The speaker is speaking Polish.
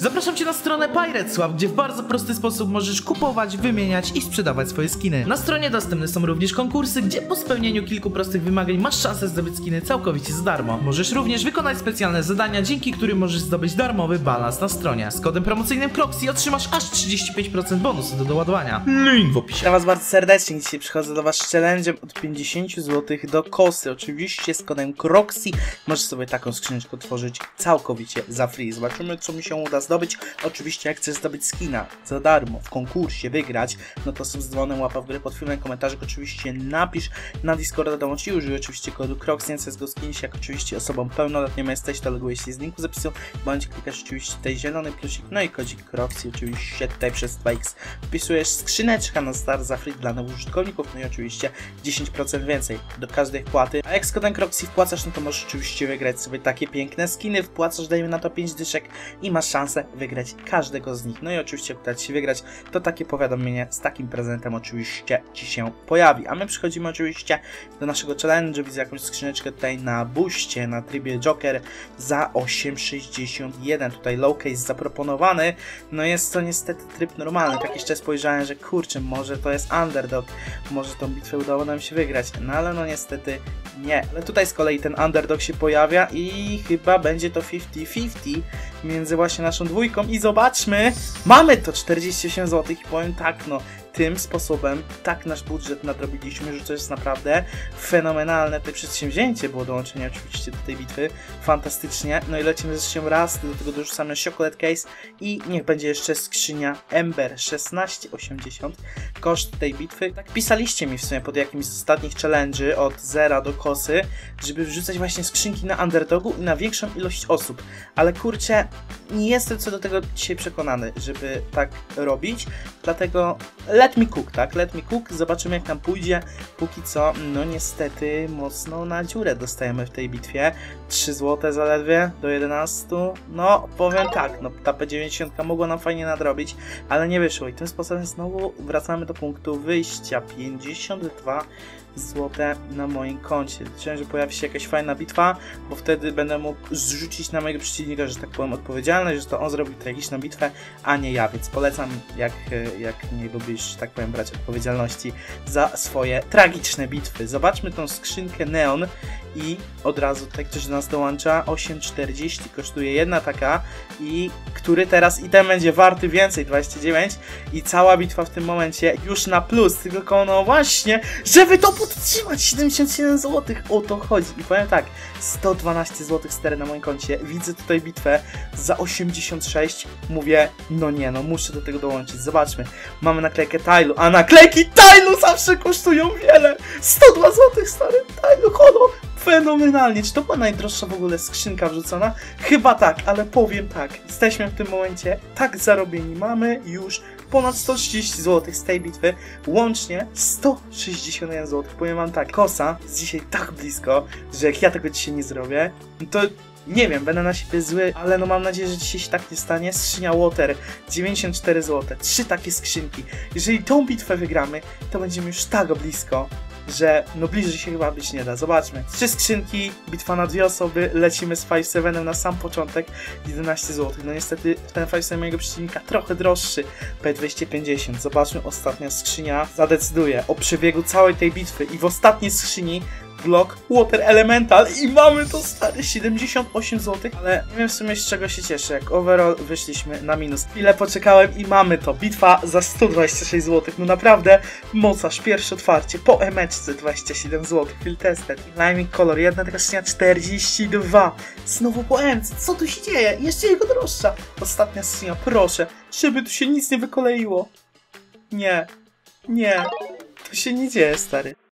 Zapraszam Cię na stronę PiratesSwap, gdzie w bardzo prosty sposób możesz kupować, wymieniać i sprzedawać swoje skiny. Na stronie dostępne są również konkursy, gdzie po spełnieniu kilku prostych wymagań masz szansę zdobyć skiny całkowicie za darmo. Możesz również wykonać specjalne zadania, dzięki którym możesz zdobyć darmowy balans na stronie. Z kodem promocyjnym Croxy otrzymasz aż 35% bonusu do doładowania. Link w opisie. Witam was bardzo serdecznie. Dzisiaj przychodzę do was z challenge'em od 50 zł do kosy. Oczywiście z kodem Croxy możesz sobie taką skrzyneczkę otworzyć całkowicie za free. Zobaczymy, co mi się uda zdobyć. Oczywiście jak chcesz zdobyć skina za darmo w konkursie, wygrać, no to z dzwonem, łapa w górę pod filmem, komentarzyk oczywiście napisz, na Discorda dołącz i użyj oczywiście kodu Croxy, nie CSGO skin się, jak oczywiście osobą pełnoletnią jesteś, to logujesz się z linku zapisu, bądź klikasz oczywiście tutaj zielony plusik, no i kodzik Croxy oczywiście tutaj przez 2x wpisujesz skrzyneczka na start za free dla nowych użytkowników, no i oczywiście 10% więcej do każdej wpłaty, a jak z kodem Croxy wpłacasz, no to możesz oczywiście wygrać sobie takie piękne skiny, wpłacasz, dajmy na to 5 dyszek i masz szansę wygrać każdego z nich, no i oczywiście jak uda Ci się wygrać, to takie powiadomienie z takim prezentem oczywiście Ci się pojawi, a my przechodzimy oczywiście do naszego challenge'u. Widzę jakąś skrzyneczkę tutaj na booście, na trybie Joker za 8,61, tutaj low case zaproponowany, no jest to niestety tryb normalny, tak jeszcze spojrzałem, że kurczę, może to jest underdog, może tą bitwę udało nam się wygrać, no ale no niestety nie, ale tutaj z kolei ten underdog się pojawia i chyba będzie to 50-50 między właśnie naszą dwójką i zobaczmy, mamy to 48 zł i powiem tak, no tym sposobem tak nasz budżet nadrobiliśmy, że to jest naprawdę fenomenalne tutaj przedsięwzięcie było dołączenie oczywiście do tej bitwy, fantastycznie, no i lecimy ze się raz, do tego dorzucamy chocolate case i niech będzie jeszcze skrzynia Ember 16,80 koszt tej bitwy. Tak pisaliście mi w sumie pod jakimś z ostatnich challenge'y od zera do kosy, żeby wrzucać właśnie skrzynki na underdogu i na większą ilość osób, ale kurczę, nie jestem co do tego dzisiaj przekonany, żeby tak robić, dlatego let me cook, tak? Let me cook, zobaczymy jak nam pójdzie. Póki co, no niestety mocno na dziurę dostajemy w tej bitwie. 3 zł zaledwie do 11. No, powiem tak, no ta P90 mogła nam fajnie nadrobić, ale nie wyszło i tym sposobem znowu wracamy do punktu wyjścia. 52 zł na moim koncie. Liczyłem, że pojawi się jakaś fajna bitwa, bo wtedy będę mógł zrzucić na mojego przeciwnika, że tak powiem, odpowiedzialność, że to on zrobił tragiczną bitwę, a nie ja, więc polecam, jak nie lubisz, tak powiem, brać odpowiedzialności za swoje tragiczne bitwy. Zobaczmy tą skrzynkę Neon i od razu tutaj ktoś do nas dołącza. 8,40 kosztuje jedna taka i który teraz item będzie warty więcej, 29 i cała bitwa w tym momencie już na plus, tylko no właśnie, żeby to podtrzymać, 77 zł, o to chodzi i powiem tak, 112 zł stary na moim koncie, widzę tutaj bitwę za 86, mówię, no nie, no muszę do tego dołączyć, zobaczmy, mamy naklejkę Tylu, a naklejki Tylu zawsze kosztują wiele, 102 zł stary, Tylu, holo, fenomenalnie, czy to była najdroższa w ogóle skrzynka wrzucona? Chyba tak, ale powiem tak, jesteśmy w tym momencie tak zarobieni, mamy już ponad 130 zł z tej bitwy, łącznie 161 zł, powiem wam tak, kosa jest dzisiaj tak blisko, że jak ja tego dzisiaj nie zrobię, to nie wiem, będę na siebie zły, ale no mam nadzieję, że dzisiaj się tak nie stanie. Skrzynia Water, 94 zł, 3 takie skrzynki. Jeżeli tą bitwę wygramy, to będziemy już tak blisko, że no bliżej się chyba być nie da. Zobaczmy. 3 skrzynki, bitwa na 2 osoby, lecimy z 5-7 na sam początek, 11 zł. No niestety ten 5-7 mojego przeciwnika trochę droższy, P250. Zobaczmy, ostatnia skrzynia zadecyduje o przebiegu całej tej bitwy i w ostatniej skrzyni blok Water Elemental i mamy to stary 78 zł, ale nie wiem w sumie z czego się cieszę, jak overall wyszliśmy na minus. Chwilę poczekałem i mamy to, bitwa za 126 zł, no naprawdę mocarz, pierwsze otwarcie po emeczce 27 zł, field tested, Lightning Color, jedna taka skrzynia 42, znowu po emce, co tu się dzieje? Jeszcze jego droższa, ostatnia skrzynia, proszę, żeby tu się nic nie wykoleiło, nie, to się nie dzieje stary.